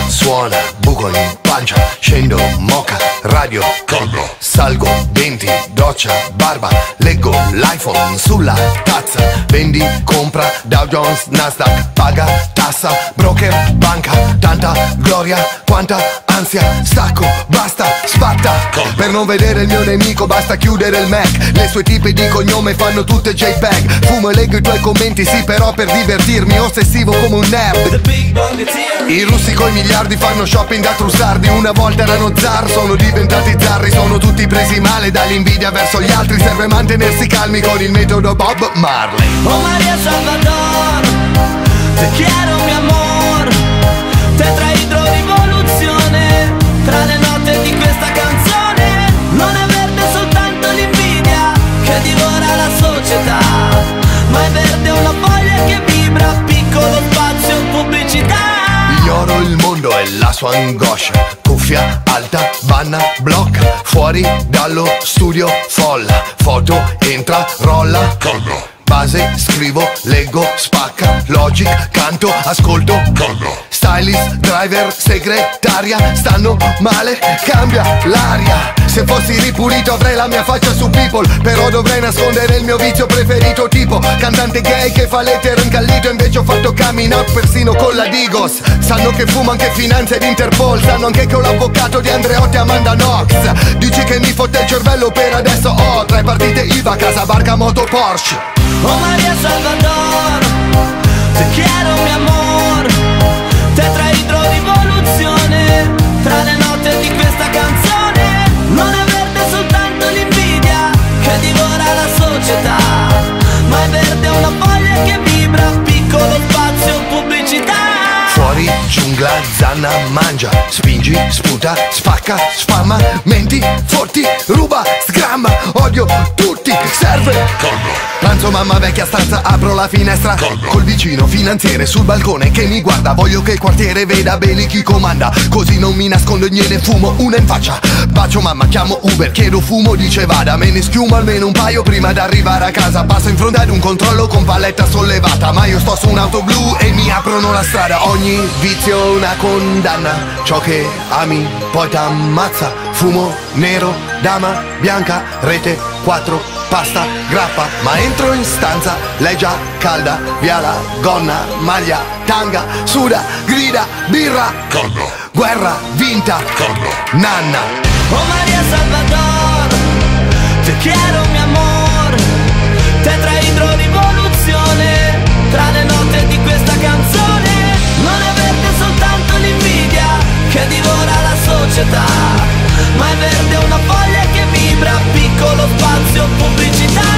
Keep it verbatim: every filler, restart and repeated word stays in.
suona, buco in pancia, scendo, moca, radio, calma. Salgo, denti, doccia, barba, leggo l'iPhone sulla tazza. Vendi, compra, Dow Jones, Nasdaq, paga, tassa, broker, banca. Tanta gloria, quanta ansia, stacco, basta, spatta. Per non vedere il mio nemico basta chiudere il Mac. Le sue tipe di cognome fanno tutte JPEG. Fumo e leggo i tuoi commenti, sì, però per divertirmi, ossessivo come un nerd. I russi coi miliardi fanno shopping da trussardi. Una volta erano zar, sono diventati zarri. Sono tutti presi male dall'invidia verso gli altri. Serve mantenersi calmi con il metodo Bob Marley. Oh Maria Salvador, te quiero mi amor. Tetraidro rivoluzione, tra le note di questa canzone. Non è verde soltanto l'invidia che divora la società, ma è verde una foglia che vibra, piccolo spazio, pubblicità. Ignoro il mondo e la sua angoscia. Cuffia alta, banna, blocca. Fuori dallo studio folla. Foto, entra, rolla. Calma. Base, scrivo, leggo, spacca. Logic, canto, ascolto. Calma. Stylist, driver, segretaria. Stanno male, cambia l'aria. Se fossi ripulito avrei la mia faccia su People, però dovrei nascondere il mio vizio preferito, tipo cantante gay che fa l'etero incallito. Invece ho fatto coming out persino con la Digos. Sanno che fumo anche finanza ed Interpol. Sanno anche che ho l'avvocato di Andreotti e Amanda Knox. Dici che mi fotte il cervello, per adesso ho tre partite I V A, casa, barca, moto, Porsche. Oh Maria Salvador, te quiero mi amor. Tetraidro rivoluzione, tra le note di questa canzone. Non è verde soltanto l'invidia che divora la società, ma è verde una foglia che vibra, piccolo spazio, pubblicità. Fuori, giungla, zanna, mangia, spingi, sputa, spacca, spamma, menti, forti, ruba, sgramma, odio tutti, serve. Calma. Pranzo mamma vecchia stanza, apro la finestra. Calma. Col vicino finanziere sul balcone che mi guarda. Voglio che il quartiere veda bene chi comanda, così non mi nascondo e gliene fumo una in faccia. Bacio mamma, chiamo Uber, chiedo fumo, dice vada. Me ne schiumo almeno un paio prima d'arrivare a casa. Passo in fronte ad un controllo con palletta sollevata, ma io sto su un'auto blu e mi aprono la strada. Ogni vizio una condanna, ciò che ami poi t'ammazza. Fumo nero, dama bianca, rete quattro, pasta, grappa. Ma entro in stanza, lei già calda, via la gonna, maglia, tanga, suda, grida, birra. Calma. Guerra vinta. Calma. Nanna. Oh Maria Salvador, te quiero mi amor. Tetraidro rivoluzione, tra le note di questa canzone. Non è verde soltanto l'invidia che divora la società, ma è verde una foglia che vibra, piccolo spazio, pubblicità.